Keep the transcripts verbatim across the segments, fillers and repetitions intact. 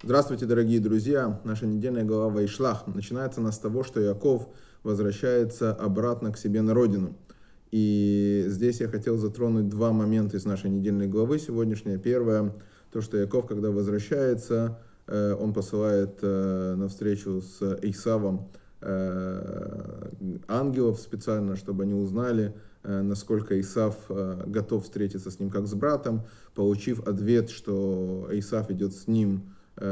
Здравствуйте, дорогие друзья! Наша недельная глава Ваишлах начинается она с того, что Иаков возвращается обратно к себе на родину. И здесь я хотел затронуть два момента из нашей недельной главы сегодняшней. Первое, то, что Иаков, когда возвращается, он посылает на встречу с Исавом ангелов специально, чтобы они узнали, насколько Исав готов встретиться с ним как с братом, получив ответ, что Исав идет с ним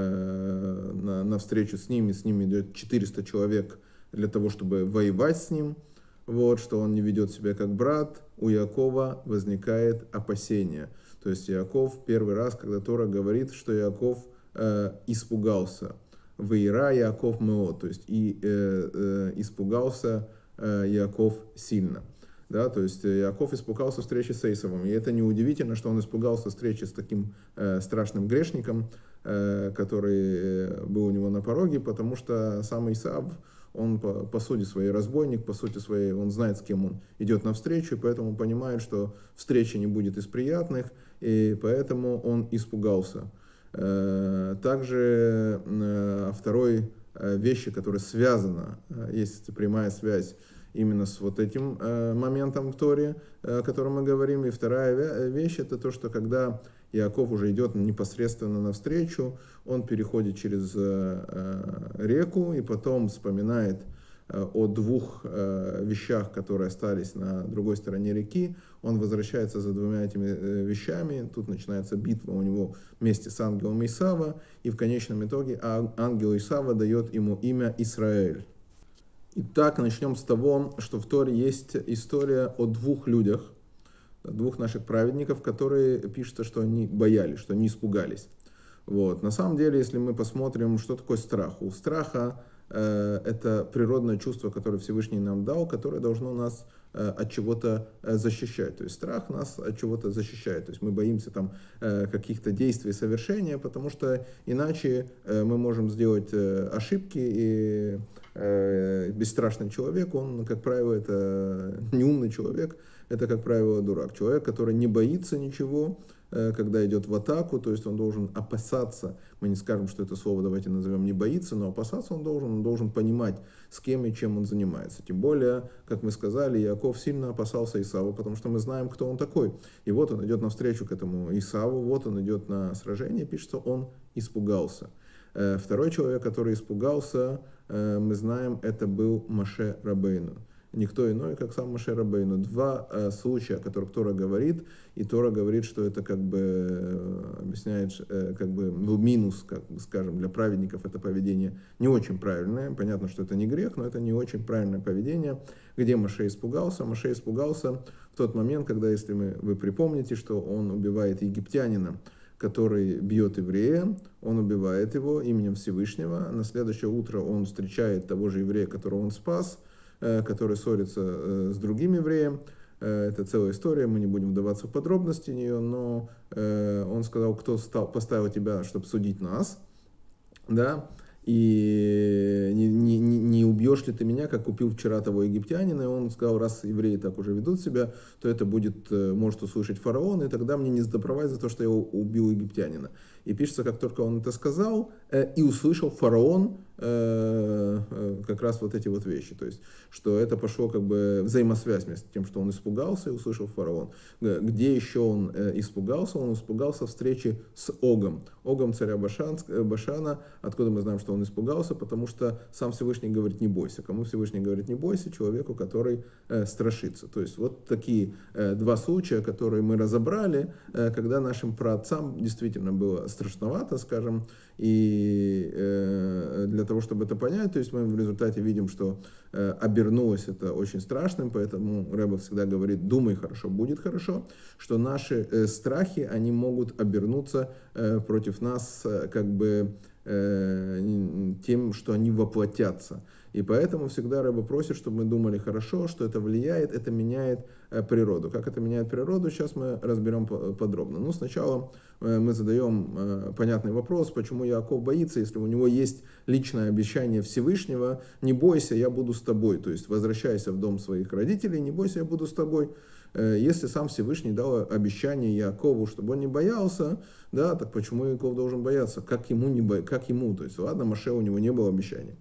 на, на встречу с ним, и с ним идет четыреста человек для того, чтобы воевать с ним, вот, что он не ведет себя как брат, у Иакова возникает опасение. То есть Иаков первый раз, когда Тора говорит, что Иаков э, испугался. Ваира Иаков мео, то есть и э, э, испугался э, Иаков сильно. Да, то есть Иаков испугался встречи с Эйсавом. И это неудивительно, что он испугался встречи с таким э, страшным грешником, э, который был у него на пороге, потому что сам Исав, он по, по сути своей разбойник, по сути своей, он знает, с кем он идет навстречу, и поэтому понимает, что встреча не будет из приятных, и поэтому он испугался. Э, также э, второй э, вещи, которая связана, э, есть прямая связь именно с вот этим э, моментом в Торе, э, о котором мы говорим. И вторая вещь, это то, что когда Иаков уже идет непосредственно навстречу, он переходит через э, э, реку и потом вспоминает э, о двух э, вещах, которые остались на другой стороне реки. Он возвращается за двумя этими э, вещами. Тут начинается битва у него вместе с ангелом Исава. И в конечном итоге ангел Исава дает ему имя Исраэль. Итак, начнем с того, что в Торе есть история о двух людях, двух наших праведников, которые пишется, что они боялись, что они испугались. Вот. На самом деле, если мы посмотрим, что такое страх. У страха э, это природное чувство, которое Всевышний нам дал, которое должно нас э, от чего-то э, защищать. То есть страх нас от чего-то защищает. То есть мы боимся там э, каких-то действий, совершения, потому что иначе э, мы можем сделать э, ошибки, и э, бесстрашный человек, он, как правило, это неумный человек, это, как правило, дурак. Человек, который не боится ничего, когда идет в атаку, то есть он должен опасаться, мы не скажем, что это слово давайте назовем не боится, но опасаться он должен, он должен понимать, с кем и чем он занимается. Тем более, как мы сказали, Иаков сильно опасался Исава, потому что мы знаем, кто он такой. И вот он идет навстречу к этому Исаву, вот он идет на сражение, пишется, он испугался. Второй человек, который испугался, мы знаем, это был Моше Рабейну. Никто иной, как сам Моше Рабейну. Два э, случая, о которых Тора говорит, и Тора говорит, что это как бы э, объясняет, э, как бы ну, минус, как бы, скажем, для праведников это поведение не очень правильное. Понятно, что это не грех, но это не очень правильное поведение. Где Моше испугался? Моше испугался в тот момент, когда, если мы, вы припомните, что он убивает египтянина, который бьет еврея, он убивает его именем Всевышнего. На следующее утро он встречает того же еврея, которого он спас, который ссорится с другим евреем. Это целая история, мы не будем вдаваться в подробности нее, но он сказал, кто стал, поставил тебя, чтобы судить нас, да, и не, не, не убьешь ли ты меня, как убил вчера того египтянина, и он сказал, раз евреи так уже ведут себя, то это будет, может услышать фараон, и тогда мне не сдобровать за то, что я убил египтянина. И пишется, как только он это сказал, и услышал фараон как раз вот эти вот вещи, то есть, что это пошло как бы взаимосвязь между тем, что он испугался и услышал фараон. Где еще он испугался? Он испугался встречи с Огом, Огом царя Башан, Башана. Откуда мы знаем, что он испугался? Потому что сам Всевышний говорит, не бойся. Кому Всевышний говорит, не бойся? Человеку, который э, страшится. То есть вот такие э, два случая, которые мы разобрали, э, когда нашим праотцам действительно было страшновато, скажем, и э, для того, чтобы это понять, то есть мы в результате видим, что э, обернулось это очень страшным, поэтому Ребе всегда говорит, думай хорошо, будет хорошо, что наши э, страхи, они могут обернуться э, против нас э, как бы э, тем, что они воплотятся. И поэтому всегда Ребе просит, чтобы мы думали хорошо, что это влияет, это меняет э, природу. Как это меняет природу, сейчас мы разберем подробно. Ну, сначала э, мы задаем э, понятный вопрос, почему Иаков боится, если у него есть личное обещание Всевышнего, не бойся, я буду с тобой, то есть возвращайся в дом своих родителей, не бойся, я буду с тобой. Если сам Всевышний дал обещание Якову, чтобы он не боялся, да, так почему Яков должен бояться? Как ему, не бо... как ему? То есть, ладно, Моше у него не было обещания.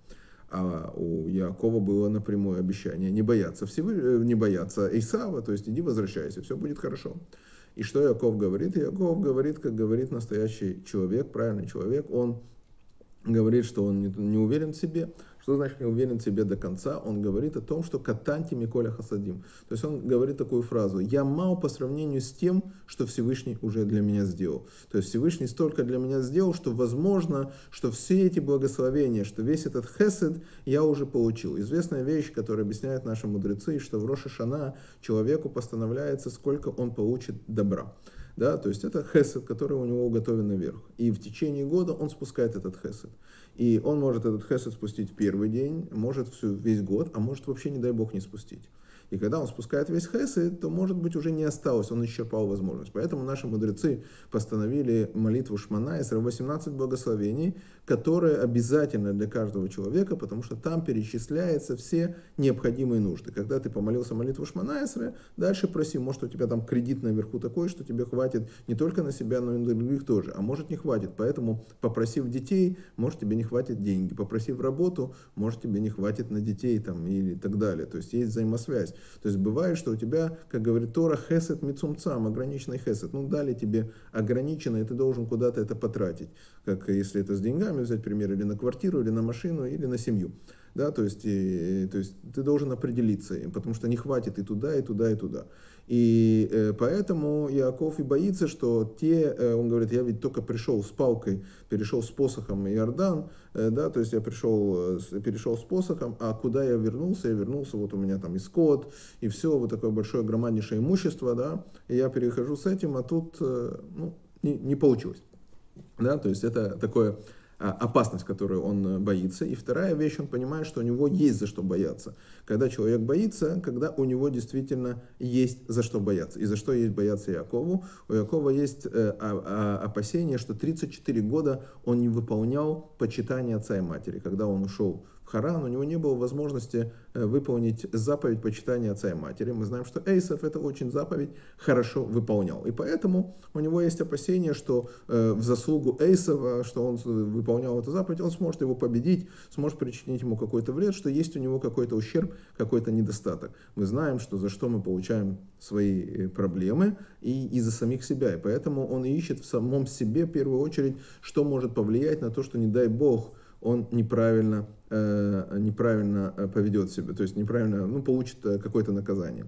А у Якова было напрямую обещание не бояться, Всевы... не бояться Исава, то есть иди возвращайся, все будет хорошо. И что Яков говорит? Яков говорит, как говорит настоящий человек, правильный человек, он говорит, что он не, не уверен в себе. Что значит не уверен в себе до конца? Он говорит о том, что катанти миколя хасадим. То есть он говорит такую фразу: я мал по сравнению с тем, что Всевышний уже для меня сделал. То есть Всевышний столько для меня сделал, что возможно, что все эти благословения, что весь этот хесед я уже получил. Известная вещь, которую объясняют наши мудрецы, что в Рош ха-Шана человеку постановляется, сколько он получит добра. Да, то есть это хесед, который у него уготован наверх. И в течение года он спускает этот хесед. И он может этот хесед спустить в первый день, может всю, весь год, а может вообще, не дай бог, не спустить. И когда он спускает весь хесед, то, может быть, уже не осталось, он исчерпал возможность. Поэтому наши мудрецы постановили молитву Шмана Эсра, восемнадцать благословений, которые обязательны для каждого человека, потому что там перечисляются все необходимые нужды. Когда ты помолился молитву Шмана Эсра, дальше проси, может, у тебя там кредит наверху такой, что тебе хватит не только на себя, но и на других тоже, а может не хватит. Поэтому, попросив детей, может, тебе не хватит деньги, попросив работу, может, тебе не хватит на детей там, или так далее. То есть есть взаимосвязь. То есть бывает, что у тебя, как говорит Тора, хесед мицумцам, ограниченный хесед. Ну, дали тебе ограничено, и ты должен куда-то это потратить. Как если это с деньгами взять пример, или на квартиру, или на машину, или на семью. Да, то есть, и, то есть ты должен определиться, потому что не хватит и туда, и туда, и туда. И э, поэтому Яаков и боится, что те, э, он говорит, я ведь только пришел с палкой, перешел с посохом Иордан, э, да, то есть я пришел, э, перешел с посохом, а куда я вернулся? Я вернулся, вот у меня там и скот, и все, вот такое большое громаднейшее имущество, да, и я перехожу с этим, а тут, э, ну, не, не получилось. Да, то есть это такое опасность, которую он боится. И вторая вещь, он понимает, что у него есть за что бояться. Когда человек боится, когда у него действительно есть за что бояться. И за что есть бояться Якову? У Якова есть опасение, что тридцать четыре года он не выполнял почитание отца и матери. Когда он ушел в Харан, у него не было возможности выполнить заповедь почитания отца и матери. Мы знаем, что Эйсав эту очень заповедь хорошо выполнял. И поэтому у него есть опасение, что в заслугу Эйсава, что он выполнял эту заповедь, он сможет его победить, сможет причинить ему какой-то вред, что есть у него какой-то ущерб, какой-то недостаток. Мы знаем, что за что мы получаем свои проблемы и из-за самих себя. И поэтому он ищет в самом себе, в первую очередь, что может повлиять на то, что, не дай Бог, он неправильно, э, неправильно поведет себя, то есть неправильно, ну, получит какое-то наказание.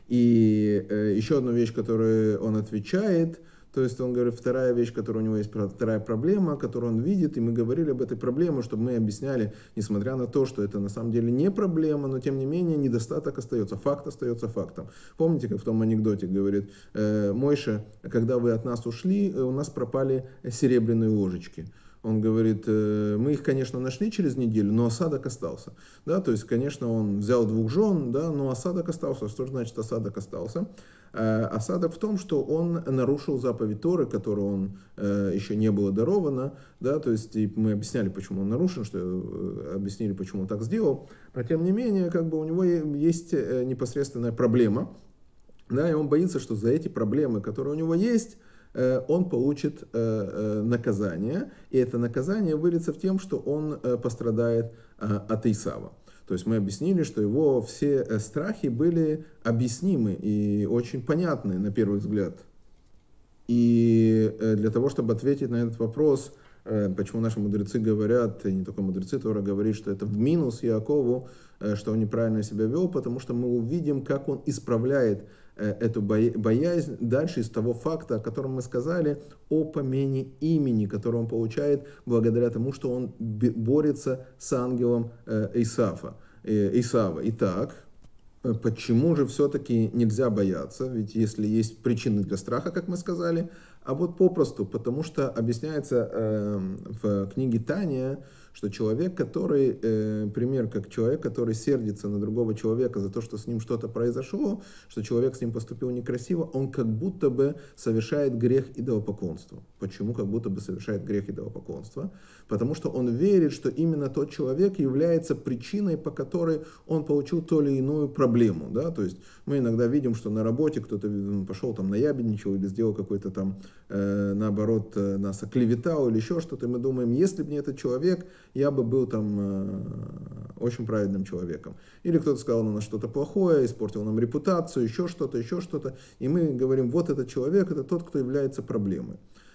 И э, еще одна вещь, которую он отвечает, то есть он говорит, вторая вещь, которая у него есть, вторая проблема, которую он видит, и мы говорили об этой проблеме, чтобы мы объясняли, несмотря на то, что это на самом деле не проблема, но тем не менее недостаток остается, факт остается фактом. Помните, как в том анекдоте говорит, э, Мойша, когда вы от нас ушли, у нас пропали серебряные ложечки. Он говорит, мы их, конечно, нашли через неделю, но осадок остался. Да, то есть, конечно, он взял двух жен, да, но осадок остался. Что же значит осадок остался? Осадок в том, что он нарушил заповедь Торы, которую он еще не было даровано. Да, то есть, и мы объясняли, почему он нарушен, что объяснили, почему он так сделал. Но, тем не менее, как бы у него есть непосредственная проблема. Да, и он боится, что за эти проблемы, которые у него есть, он получит наказание, и это наказание выльется в тем, что он пострадает от Исава. То есть мы объяснили, что его все страхи были объяснимы и очень понятны на первый взгляд. И для того, чтобы ответить на этот вопрос, почему наши мудрецы говорят, и не только мудрецы, Тора говорит, что это в минус Яакову, что он неправильно себя вел, потому что мы увидим, как он исправляет эту боязнь дальше из того факта, о котором мы сказали, о помене имени, которое он получает благодаря тому, что он борется с ангелом Исафа, Исава. Итак, почему же все-таки нельзя бояться? Ведь если есть причины для страха, как мы сказали, а вот попросту, потому что объясняется э, в книге Таня, что человек, который, э, пример как человек, который сердится на другого человека за то, что с ним что-то произошло, что человек с ним поступил некрасиво, он как будто бы совершает грех идолопоклонства. Почему как будто бы совершает грех идолопоклонства? Потому что он верит, что именно тот человек является причиной, по которой он получил ту или иную проблему. Да? То есть мы иногда видим, что на работе кто-то пошел там наябедничал или сделал какой-то там, э, наоборот, э, нас оклеветал или еще что-то, и мы думаем, если бы не этот человек, я бы был там э, очень праведным человеком. Или кто-то сказал на нас что-то плохое, испортил нам репутацию, еще что-то, еще что-то, и мы говорим, вот этот человек, это тот, кто является проблемой.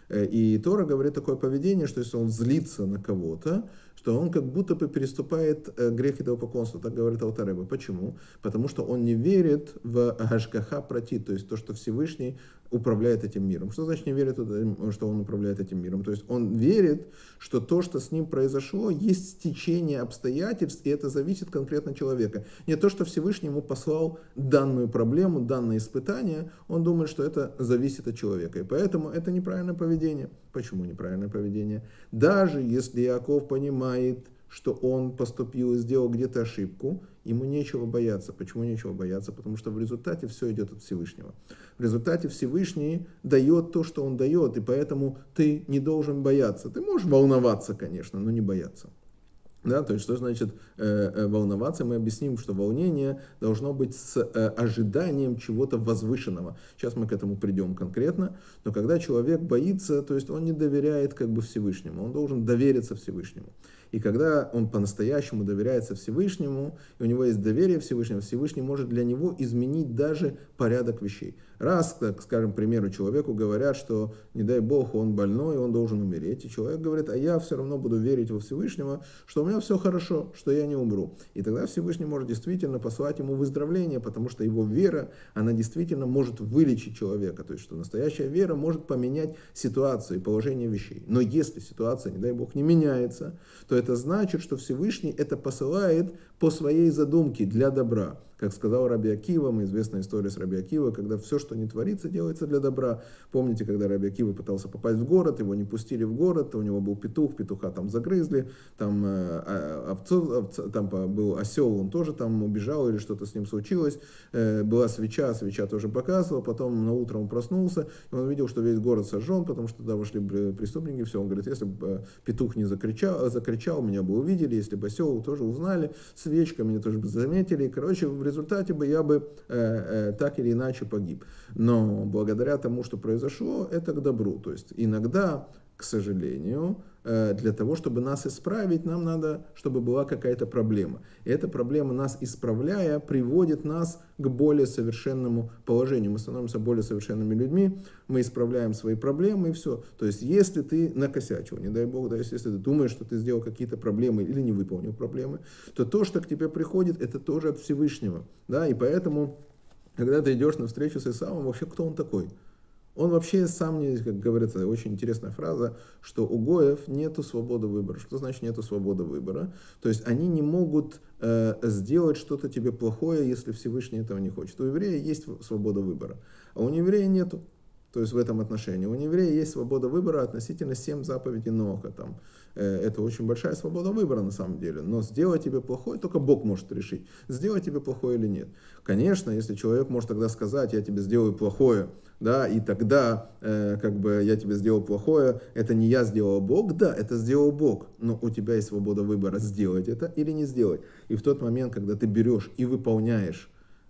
И Тора говорит такое поведение, что если он злится на кого-то, что он как будто бы переступает грех идолопоклонства. Так говорит Алтер Ребе. Почему? Потому что он не верит в гашгаха прати, то есть то, что Всевышний управляет этим миром. Что значит не верит, что он управляет этим миром? То есть он верит, что то, что с ним произошло, есть стечение обстоятельств, и это зависит конкретно от человека. Не то, что Всевышний ему послал данную проблему, данное испытание, он думает, что это зависит от человека. И поэтому это неправильное поведение. Почему неправильное поведение? Даже если Иаков понимает, что он поступил и сделал где-то ошибку, ему нечего бояться. Почему нечего бояться? Потому что в результате все идет от Всевышнего. В результате Всевышний дает то, что он дает, и поэтому ты не должен бояться. Ты можешь волноваться, конечно, но не бояться. Да, то есть, что значит э, э, волноваться? Мы объясним, что волнение должно быть с э, ожиданием чего-то возвышенного. Сейчас мы к этому придем конкретно. Но когда человек боится, то есть он не доверяет как бы Всевышнему, он должен довериться Всевышнему. И когда он по-настоящему доверяется Всевышнему, и у него есть доверие Всевышнему, Всевышний может для него изменить даже порядок вещей. Раз, так, скажем, к примеру, человеку говорят, что, не дай Бог, он больной, он должен умереть. И человек говорит, а я все равно буду верить во Всевышнего, что у меня все хорошо, что я не умру. И тогда Всевышний может действительно послать ему выздоровление, потому что его вера, она действительно может вылечить человека. То есть, что настоящая вера может поменять ситуацию и положение вещей. Но если ситуация, не дай Бог, не меняется, то это значит, что Всевышний это посылает по своей задумке для добра. Как сказал Раби Акива, мы известная история с Раби Акива, когда все, что не творится, делается для добра. Помните, когда Раби Акива пытался попасть в город, его не пустили в город, у него был петух, петуха там загрызли, там, э, овцу, овца, там был осел, он тоже там убежал или что-то с ним случилось. Э, была свеча, свеча тоже показывала, потом на утро он проснулся, и он видел, что весь город сожжен, потому что туда вошли преступники, все. Он говорит, если бы петух не закричал, закричал, меня бы увидели, если бы осел тоже узнали, свечка меня тоже бы заметили, и, короче, в результате бы я бы э, э, так или иначе погиб. Но благодаря тому, что произошло, это к добру. То есть иногда, к сожалению, э, для того, чтобы нас исправить, нам надо, чтобы была какая-то проблема. И эта проблема, нас исправляя, приводит нас к более совершенному положению. Мы становимся более совершенными людьми, мы исправляем свои проблемы и все. То есть если ты накосячил, не дай Бог, да, если ты думаешь, что ты сделал какие-то проблемы или не выполнил проблемы, то то, что к тебе приходит, это тоже от Всевышнего. Да? И поэтому, когда ты идешь на встречу с Исавом, вообще кто он такой? Он вообще сам не, как говорится, очень интересная фраза, что у гоев нету свободы выбора. Что значит нету свободы выбора? То есть они не могут э, сделать что-то тебе плохое, если Всевышний этого не хочет. У еврея есть свобода выбора, а у нееврея нету. То есть в этом отношении. У нееврея есть свобода выбора относительно семь заповедей Ноха. Там. Это очень большая свобода выбора на самом деле. Но сделать тебе плохое, только Бог может решить, сделать тебе плохое или нет. Конечно, если человек может тогда сказать, я тебе сделаю плохое, да, и тогда э, как бы я тебе сделал плохое, это не я сделал, Бог, да, это сделал Бог. Но у тебя есть свобода выбора, сделать это или не сделать. И в тот момент, когда ты берешь и выполняешь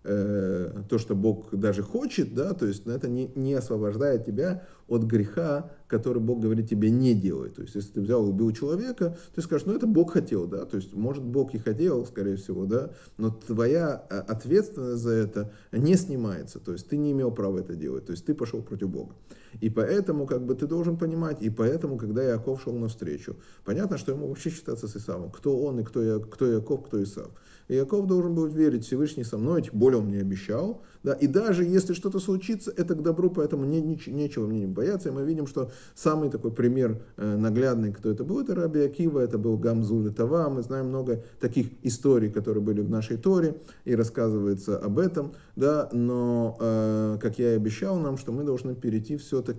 то, что Бог даже хочет, да, то есть это не, не освобождает тебя от греха, который Бог говорит тебе не делай. То есть, если ты взял и убил человека, ты скажешь, ну это Бог хотел, да, то есть, может, Бог и хотел, скорее всего, да, но твоя ответственность за это не снимается, то есть, ты не имел права это делать, то есть, ты пошел против Бога. И поэтому, как бы, ты должен понимать, и поэтому, когда Иаков шел навстречу, понятно, что ему вообще считаться с Исавом, кто он и кто, Я, кто Иаков, кто Исав. И Иаков должен был верить, Всевышний со мной, тем более он мне обещал, да, и даже если что-то случится, это к добру, поэтому не, не, нечего мне не бояться. И мы видим, что самый такой пример э, наглядный, кто это был, это Раби Акива, это был Гамзуль Това. Мы знаем много таких историй, которые были в нашей Торе, и рассказывается об этом, да, но, э, как я и обещал нам, что мы должны перейти все-таки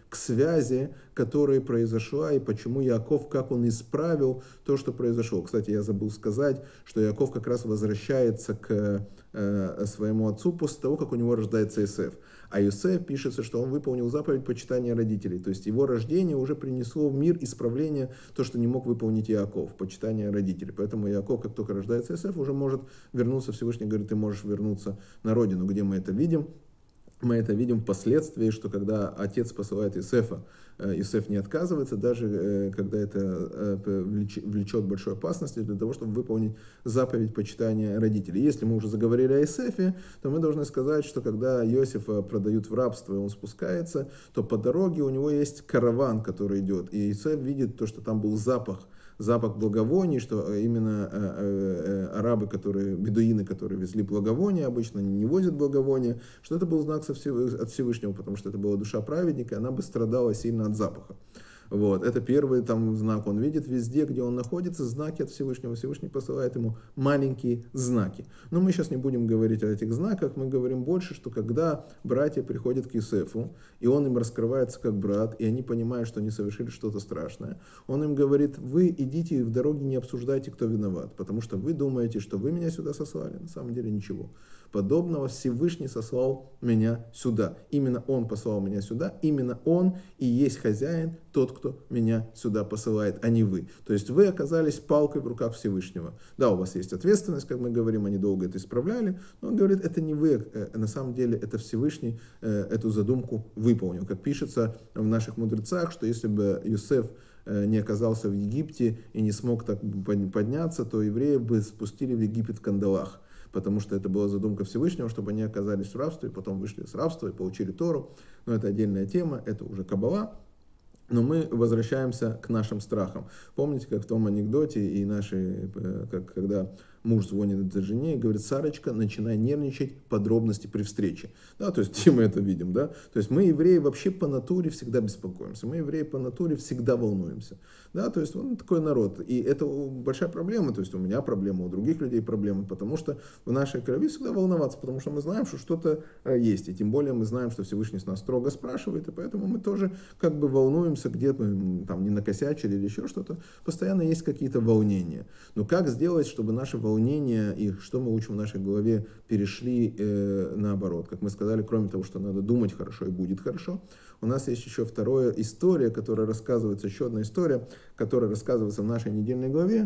к связи, которая произошла, и почему Яаков, как он исправил то, что произошло. Кстати, я забыл сказать, что Яаков как раз возвращается к э, своему отцу после того, как у него рождается Иосиф. А Иосиф пишется, что он выполнил заповедь почитания родителей. То есть его рождение уже принесло в мир исправление, то, что не мог выполнить Яаков, почитание родителей. Поэтому Яаков, как только рождается Иосиф, уже может вернуться. Всевышний говорит, ты можешь вернуться на родину. Где мы это видим? Мы это видим впоследствии, что когда отец посылает Иосифа, Иосиф не отказывается, даже когда это влечет большой опасности для того, чтобы выполнить заповедь почитания родителей. Если мы уже заговорили о Иосифе, то мы должны сказать, что когда Иосифа продают в рабство и он спускается, то по дороге у него есть караван, который идет. И Иосиф видит то, что там был запах, запах благовоний, что именно э, э, арабы, которые, бедуины, которые везли благовония, обычно не возят благовония, что это был знак от Всевышнего, потому что это была душа праведника, и она бы страдала сильно от запаха. Вот. Это первый там знак. Он видит везде, где он находится, знаки от Всевышнего. Всевышний посылает ему маленькие знаки. Но мы сейчас не будем говорить о этих знаках. Мы говорим больше, что когда братья приходят к Иосифу, и он им раскрывается как брат, и они понимают, что они совершили что-то страшное, он им говорит, вы идите и в дороге не обсуждайте, кто виноват, потому что вы думаете, что вы меня сюда сослали. На самом деле ничего подобного. Всевышний сослал меня сюда. Именно Он послал меня сюда. Именно Он и есть хозяин, тот, кто меня сюда посылает, а не вы. То есть вы оказались палкой в руках Всевышнего. Да, у вас есть ответственность, как мы говорим, они долго это исправляли, но он говорит, это не вы, на самом деле это Всевышний эту задумку выполнил. Как пишется в наших мудрецах, что если бы Иосиф не оказался в Египте и не смог так подняться, то евреев бы спустили в Египет в кандалах. Потому что это была задумка Всевышнего, чтобы они оказались в рабстве, потом вышли с рабства и получили Тору. Но это отдельная тема, это уже Каббала. Но мы возвращаемся к нашим страхам. Помните, как в том анекдоте, и наши, как, когда муж звонит этой жене и говорит, Сарочка, начинай нервничать, подробности при встрече. Да, то есть, где мы это видим, да? То есть, мы, евреи, вообще по натуре всегда беспокоимся. Мы, евреи, по натуре всегда волнуемся. Да, то есть, он такой народ. И это большая проблема. То есть, у меня проблема, у других людей проблема, потому что в нашей крови всегда волноваться, потому что мы знаем, что что-то есть. И тем более мы знаем, что Всевышний с нас строго спрашивает, и поэтому мы тоже как бы волнуемся, где-то там не накосячили или еще что-то. Постоянно есть какие-то волнения. Но как сделать, чтобы наши волнения и что мы учим в нашей голове перешли э, наоборот. Как мы сказали, кроме того, что надо думать хорошо и будет хорошо, у нас есть еще вторая история, которая рассказывается, еще одна история, которая рассказывается в нашей недельной главе.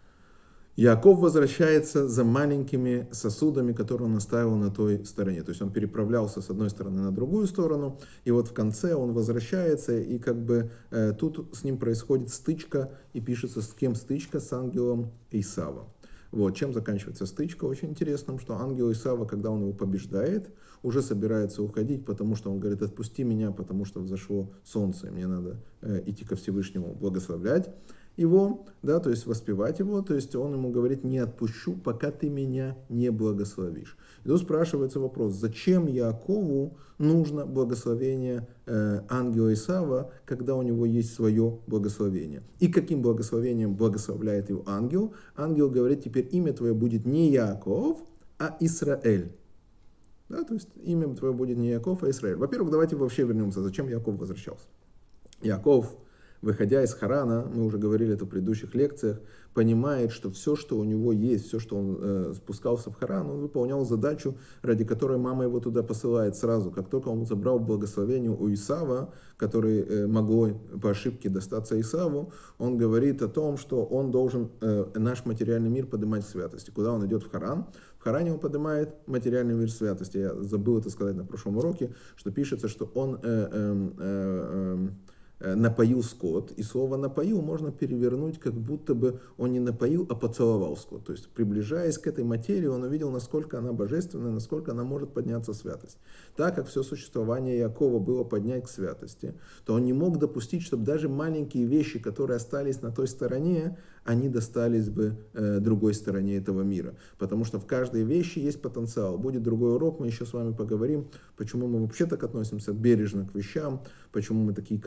Яаков возвращается за маленькими сосудами, которые он оставил на той стороне. То есть он переправлялся с одной стороны на другую сторону, и вот в конце он возвращается, и как бы э, тут с ним происходит стычка, и пишется, с кем стычка, с ангелом Исава. Вот, чем заканчивается стычка? Очень интересным, что ангел Исава, когда он его побеждает, уже собирается уходить, потому что он говорит, отпусти меня, потому что взошло солнце, и мне надо э, идти ко Всевышнему благословлять его, да, то есть воспевать его, то есть он ему говорит, не отпущу, пока ты меня не благословишь. И тут спрашивается вопрос, зачем Яакову нужно благословение э, ангела Исава, когда у него есть свое благословение? И каким благословением благословляет его ангел? Ангел говорит, теперь имя твое будет не Яаков, а Исраэль. Да, то есть имя твое будет не Яаков, а Исраэль. Во-первых, давайте вообще вернемся, зачем Яаков возвращался. Яаков, выходя из Харана, мы уже говорили это в предыдущих лекциях, понимает, что все, что у него есть, все, что он э, спускался в Харан, он выполнял задачу, ради которой мама его туда посылает сразу. Как только он забрал благословение у Исава, который э, могло по ошибке достаться Исаву, он говорит о том, что он должен э, наш материальный мир поднимать в святости. Куда он идет в Харан? В Харане он поднимает материальный мир святости. Я забыл это сказать на прошлом уроке, что пишется, что он... Э, э, э, напоил скот, и слово напоил можно перевернуть, как будто бы он не напоил, а поцеловал скот. То есть, приближаясь к этой материи, он увидел, насколько она божественна, насколько она может подняться в святость. Так как все существование Яакова было поднять к святости, то он не мог допустить, чтобы даже маленькие вещи, которые остались на той стороне, они достались бы э, другой стороне этого мира. Потому что в каждой вещи есть потенциал. Будет другой урок, мы еще с вами поговорим, почему мы вообще так относимся бережно к вещам, почему мы такие экономные,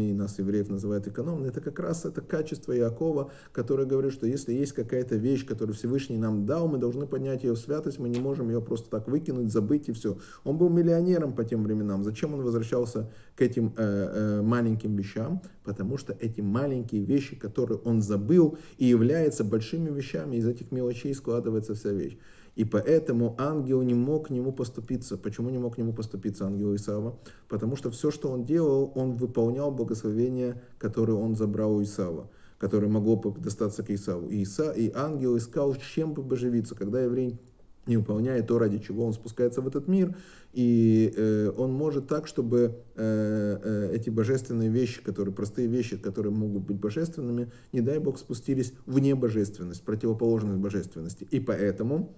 экономный, нас, евреев, называют экономный, это как раз это качество Иакова, которое говорит, что если есть какая-то вещь, которую Всевышний нам дал, мы должны поднять ее в святость, мы не можем ее просто так выкинуть, забыть и все. Он был миллионером по тем временам. Зачем он возвращался к этим э, э, маленьким вещам? Потому что эти маленькие вещи, которые он забыл, и являются большими вещами, из этих мелочей складывается вся вещь. И поэтому ангел не мог к нему поступиться. Почему не мог к нему поступиться ангел Исава? Потому что все, что он делал, он выполнял благословение, которое он забрал у Исава, которое могло достаться к Исаву. И, Иса, и ангел искал, чем бы поживиться, когда еврей не выполняет то, ради чего он спускается в этот мир, и э, он может так, чтобы э, э, эти божественные вещи, которые, простые вещи, которые могут быть божественными, не дай Бог, спустились в небожественность, противоположность божественности. И поэтому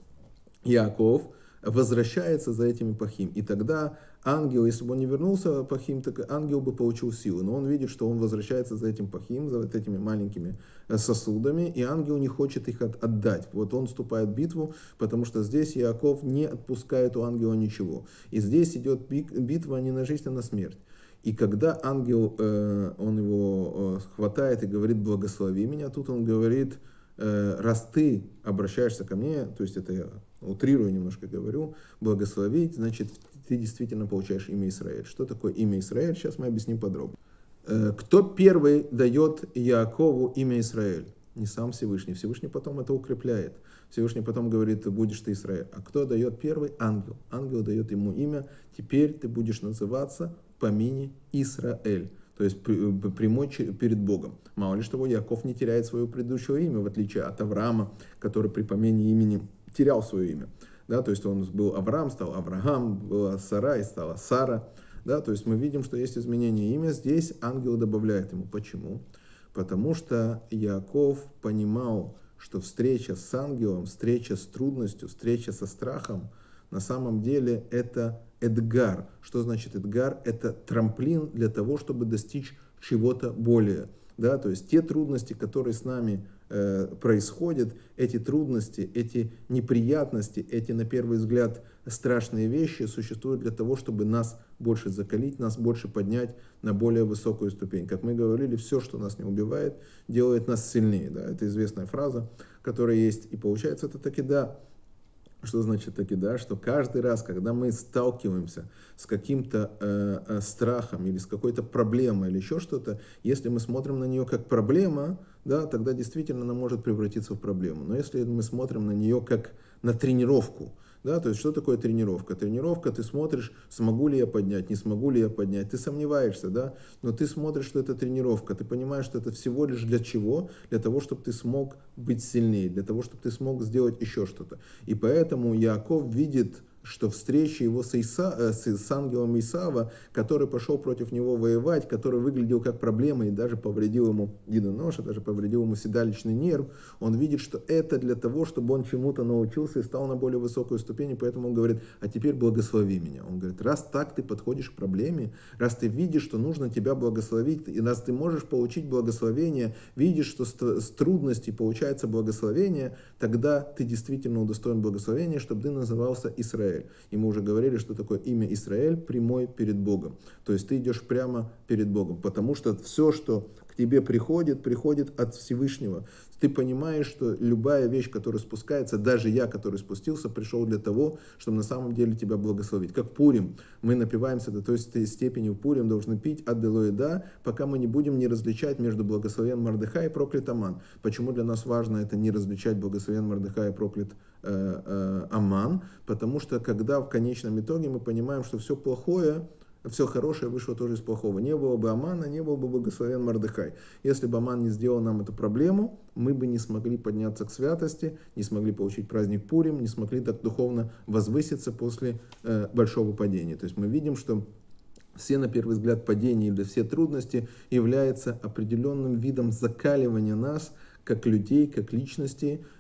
Иаков возвращается за этими пахим. И тогда ангел, если бы он не вернулся пахим, так ангел бы получил силу. Но он видит, что он возвращается за этим пахим, за вот этими маленькими сосудами, и ангел не хочет их от, отдать. Вот он вступает в битву, потому что здесь Иаков не отпускает у ангела ничего. И здесь идет битва не на жизнь, а на смерть. И когда ангел, э, он его э, хватает и говорит: благослови меня, тут он говорит: э, раз ты обращаешься ко мне, то есть это я утрирую немножко говорю, благословить, значит, ты действительно получаешь имя Израиль. Что такое имя Израиль? Сейчас мы объясним подробно. Кто первый дает Иакову имя Израиль? Не сам Всевышний. Всевышний потом это укрепляет. Всевышний потом говорит: будешь ты Израиль. А кто дает первый? Ангел. Ангел дает ему имя: теперь ты будешь называться по имени Исраэль. То есть прямой перед Богом. Мало ли того, Иаков не теряет свое предыдущее имя, в отличие от Авраама, который при помене имени терял свое имя. Да, то есть он был Авраам, стал Авраам, была Сара и стала Сара. Да, то есть мы видим, что есть изменение имя. Здесь ангел добавляет ему. Почему? Потому что Иаков понимал, что встреча с ангелом, встреча с трудностью, встреча со страхом, на самом деле это эдгар. Что значит эдгар? Это трамплин для того, чтобы достичь чего-то более. Да, то есть те трудности, которые с нами э, происходят, эти трудности, эти неприятности, эти, на первый взгляд, страшные вещи существуют для того, чтобы нас больше закалить, нас больше поднять на более высокую ступень. Как мы говорили, все, что нас не убивает, делает нас сильнее. Да? Это известная фраза, которая есть. И получается, это таки да. Что значит таки да? Что каждый раз, когда мы сталкиваемся с каким-то э, э, страхом или с какой-то проблемой или еще что-то, если мы смотрим на нее как проблема, да, тогда действительно она может превратиться в проблему. Но если мы смотрим на нее как на тренировку, да, то есть что такое тренировка? Тренировка, ты смотришь, смогу ли я поднять, не смогу ли я поднять, ты сомневаешься, да, но ты смотришь, что это тренировка, ты понимаешь, что это всего лишь для чего? Для того, чтобы ты смог быть сильнее, для того, чтобы ты смог сделать еще что-то. И поэтому Иаков видит, что встреча его с, Иса, с, с ангелом Исава, который пошел против него воевать, который выглядел как проблема и даже повредил ему единожа, даже повредил ему седалищный нерв, он видит, что это для того, чтобы он чему-то научился и стал на более высокую ступень, и поэтому он говорит: а теперь благослови меня. Он говорит: раз так ты подходишь к проблеме, раз ты видишь, что нужно тебя благословить, и раз ты можешь получить благословение, видишь, что с трудностей получается благословение, тогда ты действительно удостоен благословения, чтобы ты назывался Израиль. И мы уже говорили, что такое имя Израиль: прямой перед Богом. То есть ты идешь прямо перед Богом, потому что все, что к тебе приходит, приходит от Всевышнего. Ты понимаешь, что любая вещь, которая спускается, даже я, который спустился, пришел для того, чтобы на самом деле тебя благословить. Как Пурим. Мы напиваемся до той степени в Пурим, должны пить от Делоида, пока мы не будем не различать между благословен Мордехай и проклят Аман. Почему для нас важно это не различать благословен Мордехай и проклят э, э, Аман? Потому что когда в конечном итоге мы понимаем, что все плохое, все хорошее вышло тоже из плохого. Не было бы Амана, не был бы благословен Мордехай. Если бы Аман не сделал нам эту проблему, мы бы не смогли подняться к святости, не смогли получить праздник Пурим, не смогли так духовно возвыситься после э, большого падения. То есть мы видим, что все, на первый взгляд, падения или все трудности являются определенным видом закаливания нас, как людей, как личностей,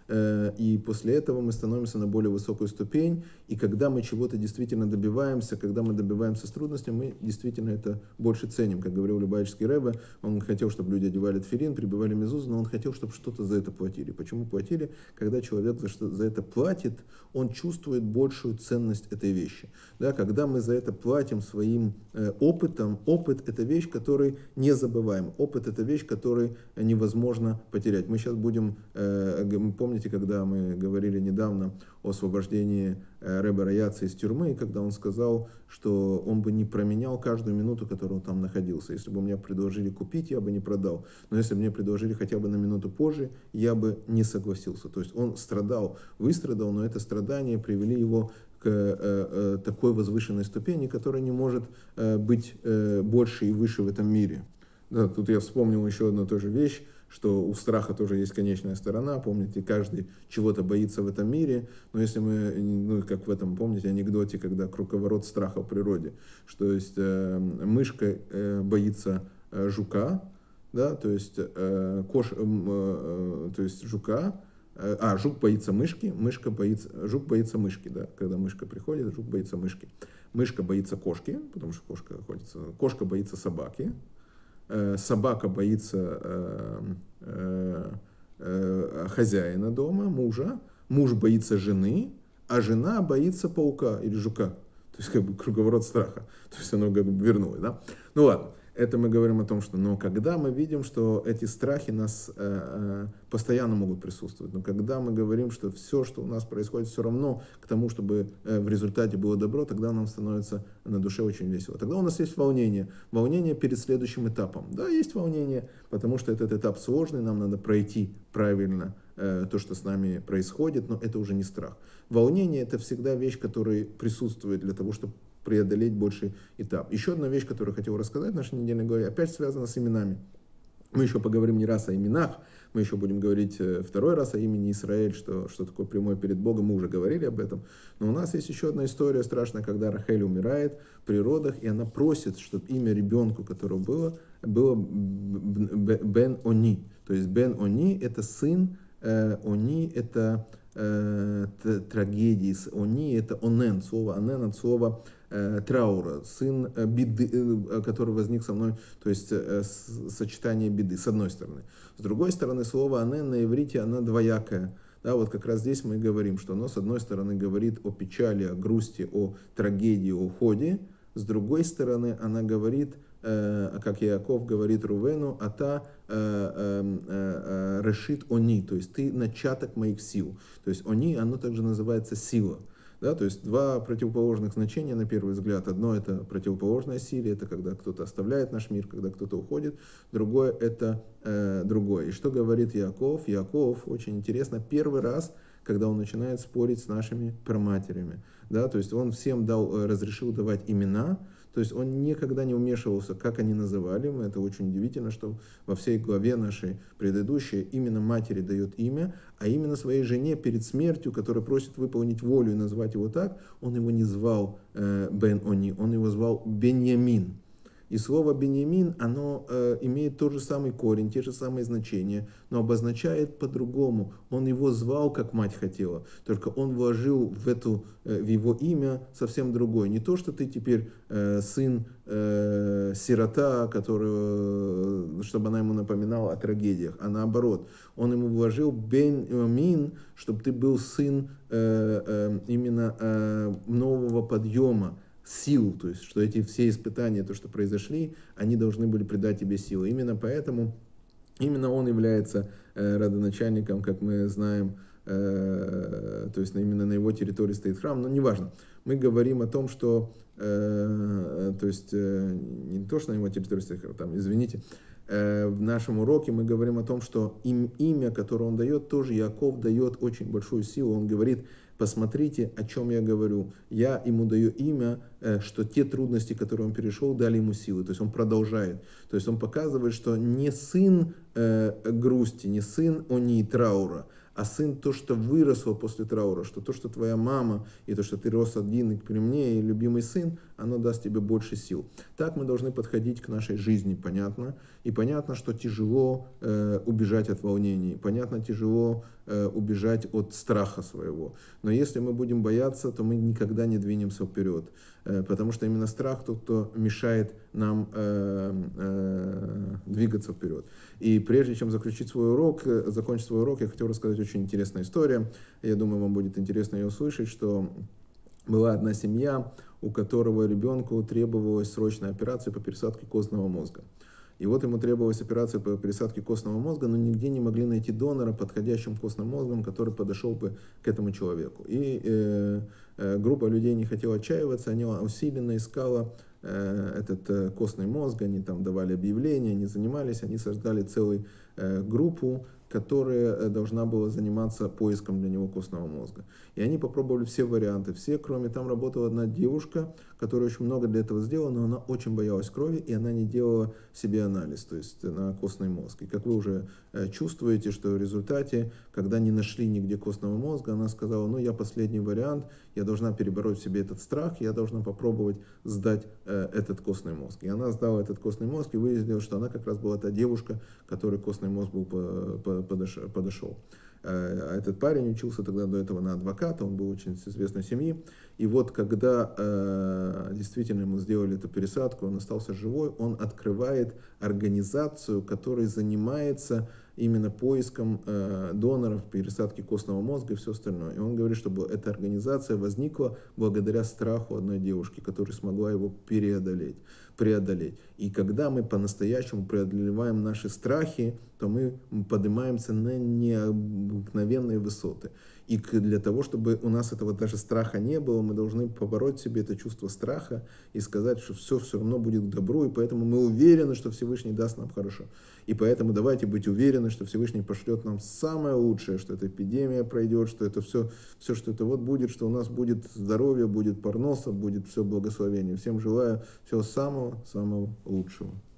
и после этого мы становимся на более высокую ступень, и когда мы чего-то действительно добиваемся, когда мы добиваемся с трудностями, мы действительно это больше ценим. Как говорил Любавический Ребе, он хотел, чтобы люди одевали тфилин, прибивали мезузу, но он хотел, чтобы что-то за это платили. Почему платили? Когда человек за, что, за это платит, он чувствует большую ценность этой вещи. Да, когда мы за это платим своим э, опытом, опыт – это вещь, которую не забываем. Опыт – это вещь, которую невозможно потерять. Мы сейчас будем, э, помните, когда мы говорили недавно о освобождении э, Ребе Раяца из тюрьмы, когда он сказал, что он бы не променял каждую минуту, которую он там находился. Если бы мне предложили купить, я бы не продал. Но если бы мне предложили хотя бы на минуту позже, я бы не согласился. То есть он страдал, выстрадал, но это страдание привели его к э, э, такой возвышенной ступени, которая не может э, быть э, больше и выше в этом мире. Да, тут я вспомнил еще одну тоже вещь, что у страха тоже есть конечная сторона. Помните, каждый чего-то боится в этом мире. Но если мы, ну, как в этом, помните, анекдоте, когда круговорот страха в природе, что есть э, мышка э, боится э, жука, да, то есть, э, кош, э, э, то есть жука, э, а, жук боится мышки, мышка боится, жук боится мышки, да, когда мышка приходит, жук боится мышки. Мышка боится кошки, потому что кошка охотится, кошка боится собаки, собака боится э, э, э, хозяина дома, мужа, муж боится жены, а жена боится паука или жука. То есть как бы круговорот страха. То есть оно как бы вернулось. Да? Ну ладно, это мы говорим о том, что но когда мы видим, что эти страхи нас э, э, постоянно могут присутствовать, но когда мы говорим, что все, что у нас происходит, все равно к тому, чтобы э, в результате было добро, тогда нам становится на душе очень весело. Тогда у нас есть волнение. Волнение перед следующим этапом. Да, есть волнение, потому что этот этап сложный, нам надо пройти правильно э, то, что с нами происходит, но это уже не страх. Волнение – это всегда вещь, которая присутствует для того, чтобы преодолеть больший этап. Еще одна вещь, которую я хотел рассказать в нашей недельной главе, опять связана с именами. Мы еще поговорим не раз о именах, мы еще будем говорить второй раз о имени Израиль, что, что такое прямой перед Богом, мы уже говорили об этом. Но у нас есть еще одна история страшная, когда Рахель умирает при родах, и она просит, чтобы имя ребенку, которого было, было Бен Они. То есть Бен Они – это сын, э, Они – это э, трагедии, Они – это Онен, слово Онен от слова траура, сын беды, который возник со мной, то есть сочетание беды, с одной стороны. С другой стороны, слово «анен» на иврите, оно двоякое. Да, вот как раз здесь мы говорим, что оно с одной стороны говорит о печали, о грусти, о трагедии, о уходе. С другой стороны, она говорит, э, как Иаков говорит Рувену, «ата э, э, э, решит они», то есть ты начаток моих сил. То есть они, оно также называется сила. Да, то есть два противоположных значения на первый взгляд. Одно – это противоположная силе, это когда кто-то оставляет наш мир, когда кто-то уходит. Другое – это э, другое. И что говорит Иаков? Иаков, очень интересно, первый раз, когда он начинает спорить с нашими праматерями. Да, то есть он всем дал, разрешил давать имена, то есть он никогда не вмешивался, как они называли. Это очень удивительно, что во всей главе нашей предыдущей именно матери дает имя, а именно своей жене перед смертью, которая просит выполнить волю и назвать его так, он его не звал э, Бен Они, он его звал Беньямин. И слово «Беньямин», оно э, имеет тот же самый корень, те же самые значения, но обозначает по-другому. Он его звал, как мать хотела, только он вложил в, эту, э, в его имя совсем другое. Не то, что ты теперь э, сын э, сирота, который, чтобы она ему напоминала о трагедиях, а наоборот. Он ему вложил «Беньямин», чтобы ты был сын э, э, именно э, нового подъема, сил, то есть, что эти все испытания, то, что произошли, они должны были придать тебе силы. Именно поэтому, именно он является э, родоначальником, как мы знаем, э, то есть, именно на его территории стоит храм, но неважно. Мы говорим о том, что, э, то есть, э, не то, что на его территории стоит храм, там, извините, э, в нашем уроке мы говорим о том, что им, имя, которое он дает, тоже Иаков дает очень большую силу. Он говорит посмотрите, о чем я говорю. Я ему даю имя, что те трудности, которые он перешел, дали ему силы. То есть он продолжает. То есть он показывает, что не сын грусти, не сын они траура, а сын то, что выросло после траура, что то, что твоя мама, и то, что ты рос один и при мне, и любимый сын, оно даст тебе больше сил. Так мы должны подходить к нашей жизни, понятно? И понятно, что тяжело э, убежать от волнений, понятно, тяжело э, убежать от страха своего. Но если мы будем бояться, то мы никогда не двинемся вперед, э, потому что именно страх тот, кто мешает нам э, э, двигаться вперед. И прежде чем заключить свой урок, закончить свой урок, я хотел рассказать очень интересная история. Я думаю, вам будет интересно ее услышать, что была одна семья, у которого ребенку требовалась срочная операция по пересадке костного мозга. И вот ему требовалась операция по пересадке костного мозга, но нигде не могли найти донора подходящим костным мозгом, который подошел бы к этому человеку. И э, э, группа людей не хотела отчаиваться, они усиленно искала э, этот э, костный мозг, они там давали объявления, они занимались, они создали целую э, группу, которая должна была заниматься поиском для него костного мозга. И они попробовали все варианты, все, кроме там работала одна девушка, которая очень много для этого сделала, но она очень боялась крови, и она не делала себе анализ, то есть на костный мозг. И как вы уже чувствуете, что в результате, когда не нашли нигде костного мозга, она сказала, ну я последний вариант, я должна перебороть в себе этот страх, я должна попробовать сдать э, этот костный мозг. И она сдала этот костный мозг, и выяснилось, что она как раз была та девушка, которой костный мозг был по, по, подошел. А этот парень учился тогда до этого на адвоката, он был очень из известной семьи. И вот когда э, действительно ему сделали эту пересадку, он остался живой, он открывает организацию, которая занимается именно поиском э, доноров, пересадки костного мозга и все остальное. И он говорит, чтобы эта организация возникла благодаря страху одной девушки, которая смогла его преодолеть. преодолеть. И когда мы по-настоящему преодолеваем наши страхи, то мы поднимаемся на необыкновенные высоты. И для того, чтобы у нас этого даже страха не было, мы должны побороть себе это чувство страха и сказать, что все все равно будет к добру, и поэтому мы уверены, что Всевышний даст нам хорошо. И поэтому давайте быть уверены, что Всевышний пошлет нам самое лучшее, что эта эпидемия пройдет, что это все, все, что это вот будет, что у нас будет здоровье, будет парноса, будет все благословение. Всем желаю всего самого-самого лучшего.